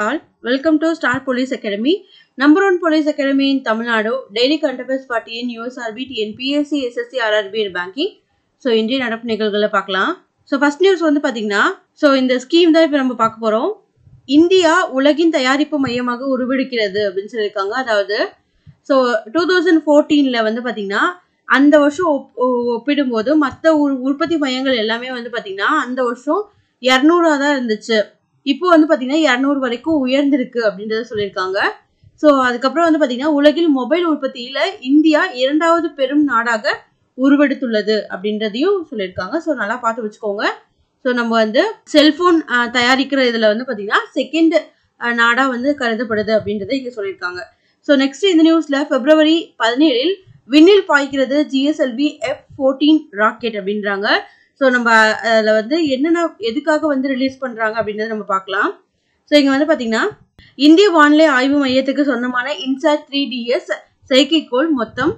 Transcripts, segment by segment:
all. Welcome to Star Police Academy, number one police academy in Tamil Nadu. Daily current affairs party in USRB, TNPSC, SSC, RRB and banking. So, இன்றைய நடப்பு நிகழ்வுகளை பார்க்கலாம். So, first news வந்து பாத்தீங்கன்னா, so இந்த scheme தான் இப்ப நம்ம பார்க்க போறோம். இந்தியா உலகின் தயாரிப்பு மையமாக உருவெடுக்கிறது அப்படின்னு சொல்லியிருக்காங்க. அதாவது so 2014ல வந்து பாத்தீங்கன்னா அந்த வருஷம் ஒப்பிடும்போது மற்ற உற்பத்தி மையங்கள் எல்லாமே வந்து பாத்தீங்கன்னா அந்த வருஷம் 200 தான் இருந்துச்சு. இப்போ வந்து பாத்தீங்கன்னா 200 வரைக்கும் உயர்ந்திருக்கு அப்படின்றத சொல்லியிருக்காங்க. ஸோ அதுக்கப்புறம் வந்து பாத்தீங்கன்னா உலகில் மொபைல் உற்பத்தியில இந்தியா 2வது பெரும் நாடாக உருவெடுத்துள்ளது அப்படின்றதையும் சொல்லியிருக்காங்க. ஸோ நல்லா பார்த்து வச்சுக்கோங்க. ஸோ நம்ம வந்து செல்போன் தயாரிக்கிற இதுல வந்து பாத்தீங்கன்னா செகண்ட் நாடா வந்து கருதப்படுது அப்படின்றத இங்க சொல்லியிருக்காங்க. ஸோ நெக்ஸ்ட் இந்த நியூஸ்ல February 17 விண்ணில் பாய்க்கிறது GSLV F-14 ராக்கெட் அப்படின்றாங்க. ஸோ நம்ம அதில் வந்து என்னென்ன எதுக்காக வந்து ரிலீஸ் பண்ணுறாங்க அப்படின்றத நம்ம பார்க்கலாம். ஸோ இங்கே வந்து பார்த்தீங்கன்னா இந்திய வானிலை ஆய்வு மையத்துக்கு சொந்தமான இன்சாட் 3DS செயற்கைக்கோள் மொத்தம்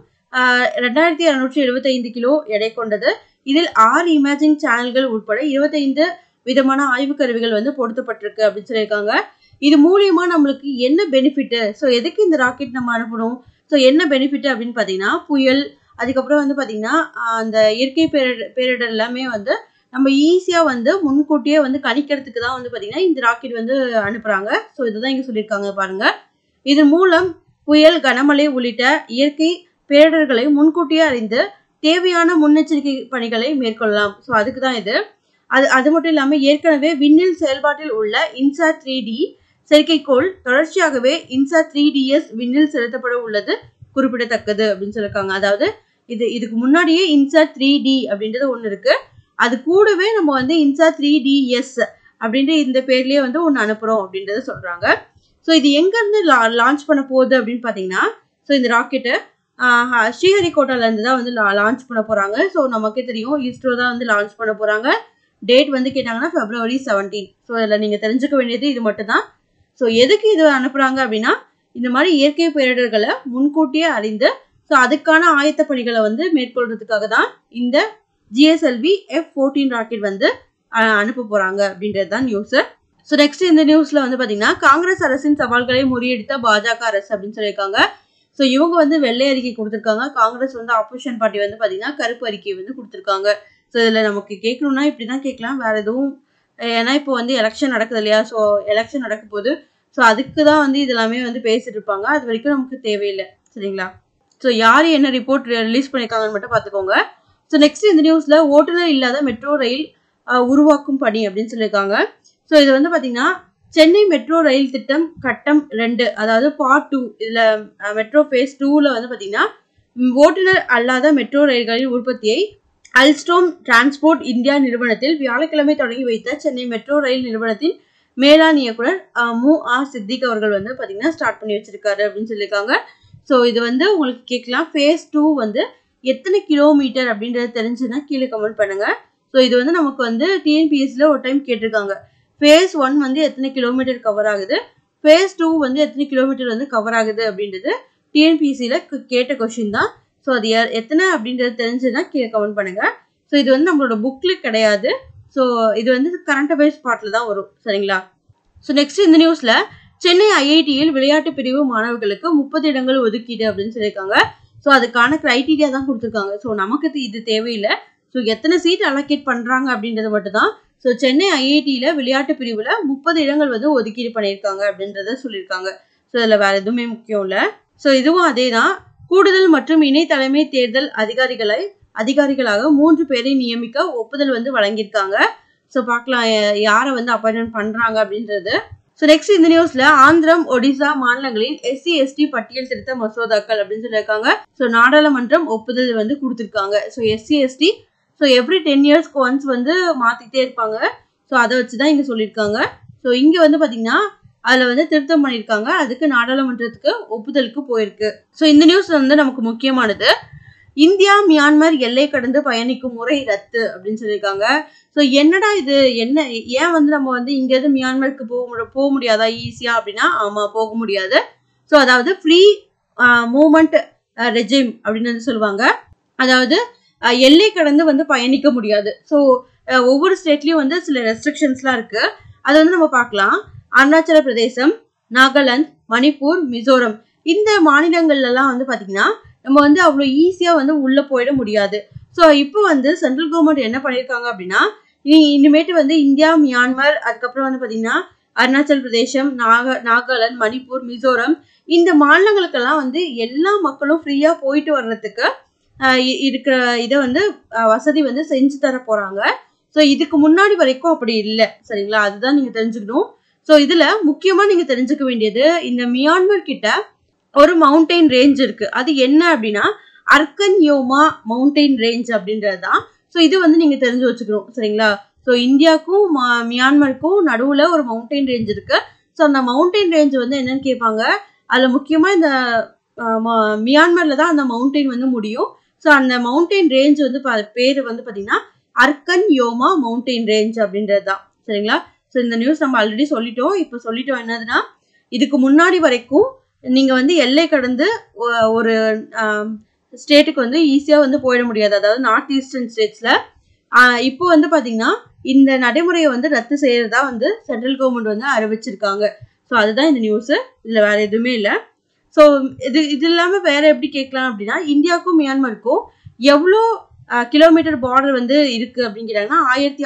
2275 கிலோ எடை கொண்டது. இதில் 6 இமேஜிங் சேனல்கள் உட்பட 25 விதமான ஆய்வு கருவிகள் வந்து பொருத்தப்பட்டிருக்கு அப்படின்னு சொல்லியிருக்காங்க. இது மூலியமா நம்மளுக்கு என்ன பெனிஃபிட், ஸோ எதுக்கு இந்த ராக்கெட் நம்ம அனுப்பணும், ஸோ என்ன பெனிஃபிட் அப்படின்னு பார்த்தீங்கன்னா புயல், அதுக்கப்புறம் வந்து பார்த்தீங்கன்னா அந்த இயற்கை பேரிடர் எல்லாமே வந்து நம்ம ஈஸியாக வந்து முன்கூட்டியே வந்து கணிக்கிறதுக்கு தான் வந்து பார்த்தீங்கன்னா இந்த ராக்கெட் வந்து அனுப்புகிறாங்க. ஸோ இதுதான் இங்கே சொல்லியிருக்காங்க பாருங்க. இதன் மூலம் புயல், கனமழை உள்ளிட்ட இயற்கை பேரிடர்களை முன்கூட்டியே அறிந்து தேவையான முன்னெச்சரிக்கை பணிகளை மேற்கொள்ளலாம். ஸோ அதுக்கு தான் இது. அது மட்டும் இல்லாமல் ஏற்கனவே விண்ணில் செயல்பாட்டில் உள்ள இன்சாட் 3D செயற்கைக்கோள் தொடர்ச்சியாகவே இன்சாட் 3DS விண்ணில் செலுத்தப்பட உள்ளது குறிப்பிடத்தக்கது அப்படின்னு சொல்லியிருக்காங்க. அதாவது இதுக்கு முன்னாடியே இன்சாட் 3D அப்படின்றது ஒன்று இருக்கு. அது கூடவே நம்ம வந்து இன்சாட் 3DS அப்படின்ற இந்த பேர்லயே வந்து ஒன்று அனுப்புறோம் அப்படின்றத சொல்றாங்க. ஸோ இது எங்க இருந்து லான்ச் பண்ண போகுது அப்படின்னு பாத்தீங்கன்னா, ஸோ இந்த ராக்கெட்டு ஸ்ரீஹரிகோட்டால இருந்து தான் வந்து லான்ச் பண்ண போறாங்க. ஸோ நமக்கே தெரியும் இஸ்ரோ தான் வந்து லான்ச் பண்ண போறாங்க. டேட் வந்து கேட்டாங்கன்னா February 17. ஸோ இதில் நீங்க தெரிஞ்சுக்க வேண்டியது இது மட்டும் தான். ஸோ எதுக்கு இது அனுப்புறாங்க அப்படின்னா இந்த மாதிரி இயற்கை பேரிடர்களை முன்கூட்டியே அறிந்து ஸோ அதுக்கான ஆயத்த பணிகளை வந்து மேற்கொள்றதுக்காக தான் இந்த GSLV F-14 ராக்கெட் வந்து அனுப்ப போறாங்க அப்படின்றது தான் நியூஸ். ஸோ நெக்ஸ்ட் இந்த நியூஸ்ல வந்து பாத்தீங்கன்னா காங்கிரஸ் அரசின் சவால்களை முறியடித்த பாஜக அரசு அப்படின்னு சொல்லியிருக்காங்க. ஸோ இவங்க வந்து வெள்ளை அறிக்கை கொடுத்துருக்காங்க. காங்கிரஸ் வந்து ஆப்போசிஷன் பார்ட்டி வந்து பாத்தீங்கன்னா கருப்பு அறிக்கை வந்து கொடுத்துருக்காங்க. ஸோ இதுல நமக்கு கேட்கணும்னா இப்படிதான் கேட்கலாம், வேற எதுவும். ஏன்னா இப்போ வந்து எலெக்ஷன் நடக்குது இல்லையா, ஸோ எலெக்ஷன் நடக்க போது ஸோ அதுக்கு தான் வந்து இதெல்லாமே வந்து பேசிட்டு இருப்பாங்க. அது வரைக்கும் நமக்கு தேவையில்லை, சரிங்களா. ஸோ யார் என்ன ரிப்போர்ட் ரிலீஸ் பண்ணியிருக்காங்கன்னு மட்டும் பார்த்துக்கோங்க. ஸோ நெக்ஸ்ட் இந்த நியூஸ்ல ஓட்டுநர் இல்லாத மெட்ரோ ரயில் உருவாக்கும் பணி அப்படின்னு சொல்லியிருக்காங்க. ஸோ இது வந்து பார்த்தீங்கன்னா சென்னை மெட்ரோ ரயில் திட்டம் கட்டம் 2, அதாவது பார்ட் 2, இதுல மெட்ரோ ஃபேஸ் 2ல வந்து பார்த்தீங்கன்னா ஓட்டுநர் அல்லாத மெட்ரோ ரயில்களின் உற்பத்தியை அல்ஸ்டோம் டிரான்ஸ்போர்ட் இந்தியா நிறுவனத்தில் வியாழக்கிழமை தொடங்கி வைத்த சென்னை மெட்ரோ ரயில் நிறுவனத்தின் மேலாண் இயக்குனர் MU சித்திக் அவர்கள் வந்து பார்த்தீங்கன்னா ஸ்டார்ட் பண்ணி வச்சிருக்காரு அப்படின்னு சொல்லியிருக்காங்க. ஸோ இது வந்து உங்களுக்கு கேட்கலாம், ஃபேஸ் 2 வந்து எத்தனை கிலோமீட்டர் அப்படின்றது தெரிஞ்சுன்னா கீழே கமெண்ட் பண்ணுங்க. ஸோ இது வந்து நமக்கு வந்து TNPSCல ஒரு டைம் கேட்டிருக்காங்க. ஃபேஸ் 1 வந்து எத்தனை கிலோமீட்டர் கவர் ஆகுது, ஃபேஸ் 2 வந்து எத்தனை கிலோமீட்டர் வந்து கவர் ஆகுது அப்படின்றது TNPSCல கேட்ட கொஸ்டின் தான். ஸோ அது எத்தனை அப்படின்றது தெரிஞ்சுன்னா கீழே கமெண்ட் பண்ணுங்க. ஸோ இது வந்து நம்மளோட புக்ல கிடையாது. ஸோ இது வந்து கரண்ட் அஃபேர்ஸ் பார்ட்ல தான் வரும், சரிங்களா. ஸோ நெக்ஸ்ட் இந்த நியூஸ்ல சென்னை IITயில் விளையாட்டு பிரிவு மாணவர்களுக்கு 30 இடங்கள் ஒதுக்கீடு அப்படின்னு சொல்லியிருக்காங்க. ஸோ அதுக்கான கிரைட்டீரியா தான் கொடுத்துருக்காங்க. ஸோ நமக்கு இது தேவையில்லை. ஸோ எத்தனை சீட் அலோகேட் பண்றாங்க அப்படின்றது மட்டும் தான். ஸோ சென்னை IITயில விளையாட்டு பிரிவுல 30 இடங்கள் வந்து ஒதுக்கீடு பண்ணியிருக்காங்க அப்படின்றத சொல்லியிருக்காங்க. ஸோ இதுல வேற எதுவுமே முக்கியம் இல்லை. ஸோ இதுவும் அதே தான். கூடுதல் மற்றும் இணை தலைமை தேர்தல் அதிகாரிகளாக 3 பேரை நியமிக்க ஒப்புதல் வந்து வழங்கியிருக்காங்க. ஸோ பார்க்கலாம் யாரை வந்து அப்பாயின்மெண்ட் பண்றாங்க அப்படின்றது. ஸோ நெக்ஸ்ட் இந்த நியூஸ்ல ஆந்திரம், ஒடிசா மாநிலங்களின் SC/ST பட்டியல் திருத்த மசோதாக்கள் அப்படின்னு சொல்லியிருக்காங்க. ஸோ நாடாளுமன்றம் ஒப்புதல் வந்து கொடுத்துருக்காங்க. ஸோ SC/ST ஸோ எவ்ரி 10 இயர்ஸ்க்கு ஒன்ஸ் வந்து மாத்திட்டே இருப்பாங்க. ஸோ அதை வச்சுதான் இங்க சொல்லியிருக்காங்க. ஸோ இங்க வந்து பாத்தீங்கன்னா அதுல வந்து திருத்தம் பண்ணியிருக்காங்க. அதுக்கு நாடாளுமன்றத்துக்கு ஒப்புதலுக்கு போயிருக்கு. ஸோ இந்த நியூஸ் வந்து நமக்கு முக்கியமானது. இந்தியா மியான்மர் எல்லை கடந்து பயணிக்கும் முறை ரத்து அப்படின்னு சொல்லியிருக்காங்க. ஸோ என்னடா இது, என்ன ஏன் வந்து நம்ம வந்து இங்கேருந்து மியான்மருக்கு போக முடியாதா ஈஸியா அப்படின்னா, ஆமா போக முடியாது. ஸோ அதாவது ஃப்ரீ மூவ்மெண்ட் ரெஜிம் அப்படின்னு வந்து சொல்லுவாங்க. அதாவது எல்லை கடந்து வந்து பயணிக்க முடியாது. ஸோ ஒவ்வொரு ஸ்டேட்லயும் வந்து சில ரெஸ்ட்ரிக்ஷன்ஸ்லாம் இருக்கு. அது வந்து நம்ம பார்க்கலாம். அருணாச்சல பிரதேசம், நாகாலாந்து, மணிப்பூர், மிசோரம் இந்த மாநிலங்கள்ல எல்லாம் வந்து பாத்தீங்கன்னா நம்ம வந்து அவ்வளவு ஈஸியா வந்து உள்ள போயிட முடியாது. ஸோ இப்போ வந்து சென்ட்ரல் கவர்மெண்ட் என்ன பண்ணியிருக்காங்க அப்படின்னா, இனிமேட்டு வந்து இந்தியா, மியான்மர், அதுக்கப்புறம் வந்து பாத்தீங்கன்னா அருணாச்சல் பிரதேசம், நாகாலாந்து, மணிப்பூர், மிசோரம் இந்த மாநிலங்களுக்கெல்லாம் வந்து எல்லா மக்களும் ஃப்ரீயா போயிட்டு வர்றதுக்கு இருக்கிற இதை வந்து வசதி வந்து செஞ்சு தர போறாங்க. ஸோ இதுக்கு முன்னாடி வரைக்கும் அப்படி இல்லை, சரிங்களா? அதுதான் நீங்க தெரிஞ்சுக்கணும். ஸோ இதுல முக்கியமா நீங்க தெரிஞ்சுக்க வேண்டியது, இந்த மியான்மர் கிட்ட ஒரு மவுண்டெயின் ரேஞ்ச் இருக்கு. அது என்ன அப்படின்னா அர்கன் யோமா மவுண்டெயின் ரேஞ்ச் அப்படின்றதுதான். ஸோ இது வந்து நீங்க தெரிஞ்சு வச்சுக்கணும், சரிங்களா? ஸோ இந்தியாவுக்கும் மியான்மருக்கும் நடுவுல ஒரு மவுண்டெயின் ரேஞ்ச் இருக்கு. ஸோ அந்த மவுண்டெயின் ரேஞ்ச் வந்து என்னன்னு கேட்பாங்க. அதுல முக்கியமா இந்த மியான்மர்ல தான் அந்த மவுண்டெயின் வந்து முடியும். ஸோ அந்த மவுண்டெயின் ரேஞ்ச் வந்து பேரு வந்து பாத்தீங்கன்னா அர்கன் யோமா மவுண்டெயின் ரேஞ்ச் அப்படின்றது தான், சரிங்களா? ஸோ இந்த நியூஸ் நம்ம ஆல்ரெடி சொல்லிட்டோம். இப்போ சொல்லிட்டோம் என்னதுன்னா, இதுக்கு முன்னாடி வரைக்கும் நீங்க வந்து எல்லை கடந்து ஒரு ஸ்டேட்டுக்கு வந்து ஈஸியா வந்து போயிட முடியாது, அதாவது நார்த் ஈஸ்டர்ன் ஸ்டேட்ஸ்ல. இப்போ வந்து பாத்தீங்கன்னா இந்த நடைமுறையை வந்து ரத்து செய்யறதா வந்து சென்ட்ரல் கவர்மெண்ட் வந்து அறிவிச்சிருக்காங்க. ஸோ அதுதான் இந்த நியூஸ், இதுல வேற எதுவுமே இல்லை. ஸோ இது இல்லாம வேற எப்படி கேட்கலாம் அப்படின்னா, இந்தியாவுக்கும் மியான்மருக்கும் எவ்வளோ கிலோமீட்டர் பார்டர் வந்து இருக்கு அப்படிங்கிறாங்கன்னா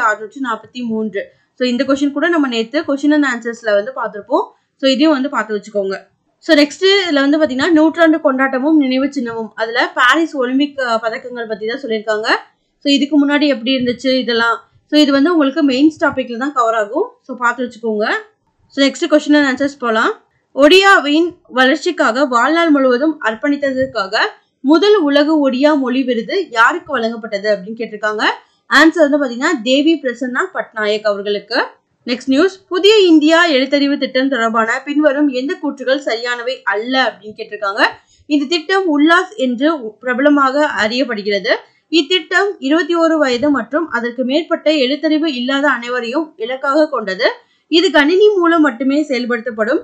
1643. ஸோ இந்த கொஸ்டின் கூட நம்ம நேற்று கொஸ்டின் அண்ட் ஆன்சர்ஸ்ல வந்து பார்த்துருப்போம். ஸோ இதையும் வந்து பார்த்து வச்சுக்கோங்க. ஸோ நெக்ஸ்ட் இதுல வந்து பாத்தீங்கன்னா நூற்றாண்டு கொண்டாட்டமும் நினைவு சின்னமும், அதுல பாரிஸ் ஒலிம்பிக் பதக்கங்கள் பத்தி தான் சொல்லியிருக்காங்க. ஸோ இதுக்கு முன்னாடி எப்படி இருந்துச்சு இதெல்லாம். ஸோ இது வந்து உங்களுக்கு மெயின்ஸ் டாபிக்ல தான் கவர் ஆகும். ஸோ பார்த்து வச்சுக்கோங்க. So next question and answers போகலாம். ஒடியாவின் வளர்ச்சிக்காக வாழ்நாள் முழுவதும் அர்ப்பணித்ததற்காக முதல் உலக ஒடியா மொழி விருது யாருக்கு வழங்கப்பட்டது அப்படின்னு கேட்டிருக்காங்க. ஆன்சர் வந்து பாத்தீங்கன்னா தேவி பிரசன்னா பட்நாயக் அவர்களுக்கு. நெக்ஸ்ட் நியூஸ், புதிய இந்தியா எழுத்தறிவு திட்டம் தொடர்பான பின்வரும் எந்த கூற்றுகள் சரியானவை அல்ல அப்படின்னு கேட்டிருக்காங்க. இந்த திட்டம் உல்லாஸ் என்று பிரபலமாக அறியப்படுகிறது. இத்திட்டம் 21 வயது மற்றும் அதற்கு மேற்பட்ட எழுத்தறிவு இல்லாத அனைவரையும் இலக்காக கொண்டது. இது கணினி மூலம் மட்டுமே செயல்படுத்தப்படும்.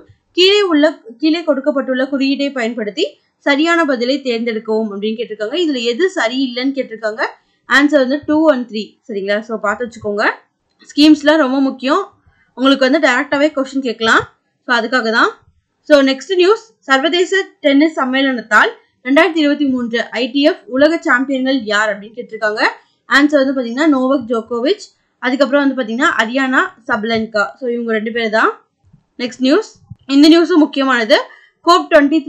கீழே கொடுக்கப்பட்டுள்ள குறியீட்டை பயன்படுத்தி சரியான பதிலை தேர்ந்தெடுக்கவும் அப்படின்னு கேட்டிருக்காங்க. இதுல எது சரியில்லைன்னு கேட்டிருக்காங்க. ஆன்சர் வந்து 2 and 3, சரிங்களா? ஸோ பார்த்து வச்சுக்கோங்க. ஸ்கீம்ஸ்லாம் ரொம்ப முக்கியம், உங்களுக்கு வந்து டைரக்டாவே கொஸ்டின் கேட்கலாம். ஸோ அதுக்காக தான். ஸோ நெக்ஸ்ட் நியூஸ், சர்வதேச டென்னிஸ் சம்மேளனத்தால் 2023 ITF உலக சாம்பியன்கள் யார் அப்படின்னு கேட்டிருக்காங்க. ஆன்சர் வந்து பாத்தீங்கன்னா நோவக் ஜோகோவிச், அதுக்கப்புறம் வந்து பாத்தீங்கன்னா அரியானா சபலன்கா. ஸோ இவங்க 2 பேர் தான். நெக்ஸ்ட் நியூஸ், இந்த நியூஸும் முக்கியமானது. கோப்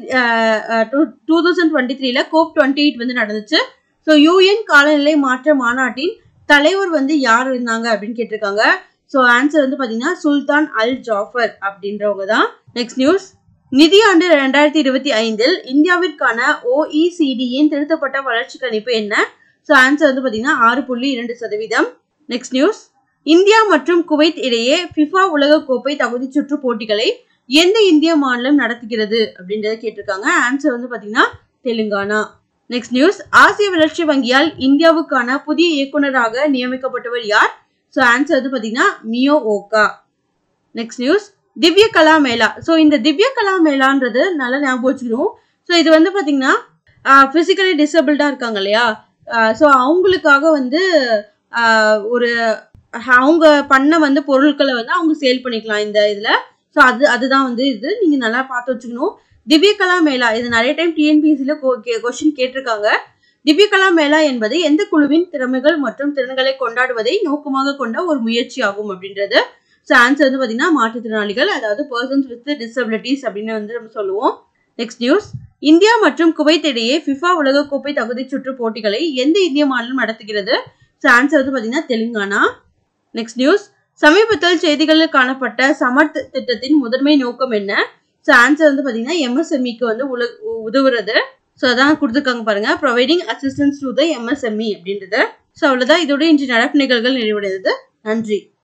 2023ல கோப் 28 வந்து நடந்துச்சு. ஸோ UN காலநிலை மாற்ற மாநாட்டின் தலைவர் வந்து யார் இருந்தாங்க அப்படின்னு கேட்டிருக்காங்க. ஸோ ஆன்சர் வந்து பாத்தீங்கன்னா சுல்தான் அல் ஜாஃபர் அப்படின்றவங்க தான். நெக்ஸ்ட் நியூஸ், நிதியாண்டு 2025 இந்தியாவிற்கான OECDயின் திருத்தப்பட்ட வளர்ச்சி கணிப்பு என்ன? ஸோ ஆன்சர் வந்து பாத்தீங்கன்னா 6.2%. நெக்ஸ்ட் நியூஸ், இந்தியா மற்றும் குவைத் இடையே ஃபிஃபா உலக கோப்பை தகுதி சுற்று போட்டிகளை எந்த இந்திய மாநிலம் நடத்துகிறது அப்படின்றத கேட்டிருக்காங்க. ஆன்சர் வந்து பாத்தீங்கன்னா தெலுங்கானா. நெக்ஸ்ட் நியூஸ், ஆசிய வளர்ச்சி வங்கியால் இந்தியாவுக்கான புதிய இயக்குநராக நியமிக்கப்பட்டவர் யார்? ஸோ ஆன்சர் வந்து பாத்தீங்கன்னா மியோ ஓகா. நெக்ஸ்ட் நியூஸ், திவ்ய கலா மேளா. ஸோ இந்த திவ்ய கலா மேளான்றது நல்லா ஞாபகம் வச்சுக்கணும். ஸோ இது வந்து பாத்தீங்கன்னா பிசிக்கலி டிசபிள்டா இருக்காங்க இல்லையா, ஸோ அவங்களுக்காக வந்து ஒரு அவங்க பண்ண வந்து பொருட்களை வந்து அவங்க சேல் பண்ணிக்கலாம் இந்த இதுல. ஸோ அதுதான் வந்து இது நீங்க நல்லா பார்த்து வச்சுக்கணும். திவ்ய கலா மேளா இது நிறைய டைம் டிஎன்பிஎஸ்சில கொஸ்டின் கேட்டிருக்காங்க. திவ்ய கலா மேளா என்பது எந்த குழுவின் திறமைகள் மற்றும் திறன்களை கொண்டாடுவதை நோக்கமாக கொண்ட ஒரு முயற்சி ஆகும் அப்படின்றது. ஸோ ஆன்சர் வந்து பாத்தீங்கன்னா மாற்றுத்திறனாளிகள், அதாவது பர்சன்ஸ் வித் டிசபிலிட்டிஸ் அப்படின்னு வந்து நம்ம சொல்லுவோம். நெக்ஸ்ட் நியூஸ், இந்தியா மற்றும் குவைத் இடையே ஃபிஃபா உலகக்கோப்பை தகுதி சுற்று போட்டிகளை எந்த இந்திய மாநிலம் நடத்துகிறது? ஸோ ஆன்சர் வந்து பாத்தீங்கன்னா தெலுங்கானா. நெக்ஸ்ட் நியூஸ், சமீபத்தில் செய்திகளில் காணப்பட்ட சமர்த் திட்டத்தின் முதன்மை நோக்கம் என்ன? ஸோ ஆன்சர் வந்து பாத்தீங்கன்னா MSMEக்கு வந்து உதவுறது. ஸோ அதான் கொடுத்துருக்காங்க பாருங்க, providing assistance to the MSME அப்படின்றது. ஸோ அவ்வளவுதான், இதோட இன்று நடப்பு நிகழ்வுகள் நிறைவடைந்தது. நன்றி.